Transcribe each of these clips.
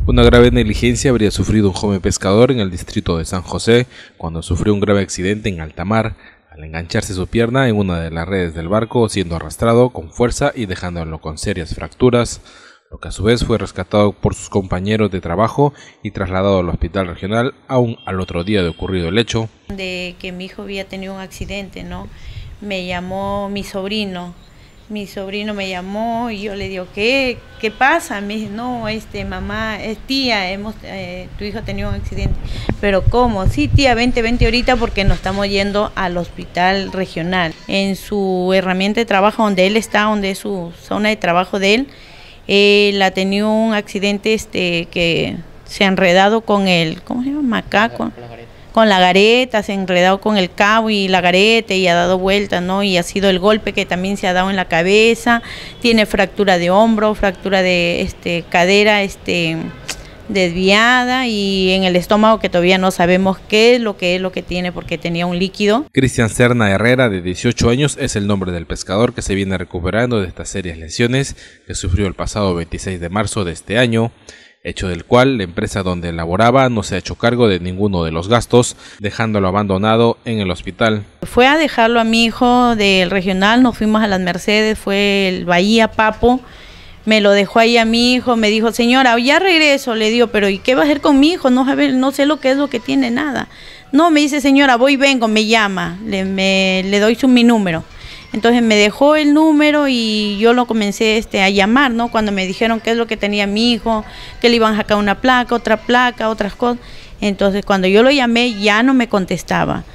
Una grave negligencia habría sufrido un joven pescador en el distrito de San José cuando sufrió un grave accidente en alta mar al engancharse su pierna en una de las redes del barco, siendo arrastrado con fuerza y dejándolo con serias fracturas, lo que a su vez fue rescatado por sus compañeros de trabajo y trasladado al hospital regional aún al otro día de ocurrido el hecho. De que mi hijo había tenido un accidente, ¿no? Me llamó mi sobrino me llamó y yo le digo, ¿qué pasa? Me dice, no, mamá, tía, tu hijo ha tenido un accidente. Pero ¿cómo? Sí, tía, vente ahorita porque nos estamos yendo al hospital regional. En su herramienta de trabajo donde él está, donde es su zona de trabajo de él ha tenido un accidente que se ha enredado con el, ¿cómo se llama? Macaco. Con la gareta, se ha enredado con el cabo y la gareta y ha dado vueltas, ¿no? Y ha sido el golpe que también se ha dado en la cabeza, tiene fractura de hombro, fractura de cadera desviada y en el estómago que todavía no sabemos qué es lo que tiene porque tenía un líquido. Cristian Serna Herrera, de 18 años, es el nombre del pescador que se viene recuperando de estas serias lesiones que sufrió el pasado 26 de marzo de este año. Hecho del cual la empresa donde laboraba no se ha hecho cargo de ninguno de los gastos, dejándolo abandonado en el hospital. Fue a dejarlo a mi hijo del regional, nos fuimos a las Mercedes, fue el Bahía Papo, me lo dejó ahí a mi hijo, me dijo, señora, ya regreso, le digo, pero ¿y qué va a hacer con mi hijo? No sé lo que es lo que tiene, nada. No, me dice, señora, vengo, me llama, le doy mi número. Entonces me dejó el número y yo lo comencé a llamar, ¿no? Cuando me dijeron qué es lo que tenía mi hijo, que le iban a sacar una placa, otras cosas. Entonces cuando yo lo llamé ya no me contestaba,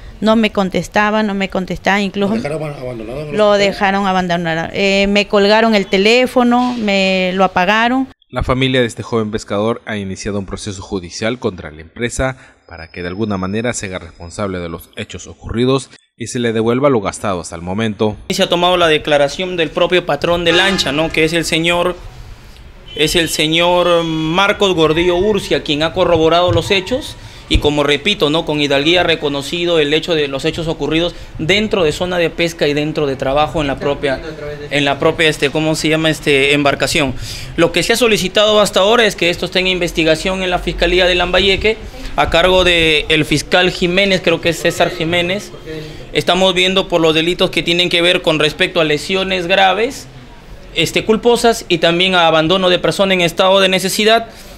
incluso lo dejaron abandonado. Me colgaron el teléfono, me lo apagaron. La familia de este joven pescador ha iniciado un proceso judicial contra la empresa para que de alguna manera se haga responsable de los hechos ocurridos y se le devuelva lo gastado hasta el momento. Se ha tomado la declaración del propio patrón de lancha, ¿no? Que es el señor Marcos Gordillo Urcia, quien ha corroborado los hechos y, como repito, ¿no? Con hidalguía reconocido el hecho de los hechos ocurridos dentro de zona de pesca y dentro de trabajo en la propia ¿cómo se llama? Embarcación. Lo que se ha solicitado hasta ahora es que esto esté en investigación en la Fiscalía de Lambayeque a cargo del fiscal Jiménez, creo que es César Jiménez. Estamos viendo por los delitos que tienen que ver con respecto a lesiones graves, culposas y también a abandono de persona en estado de necesidad.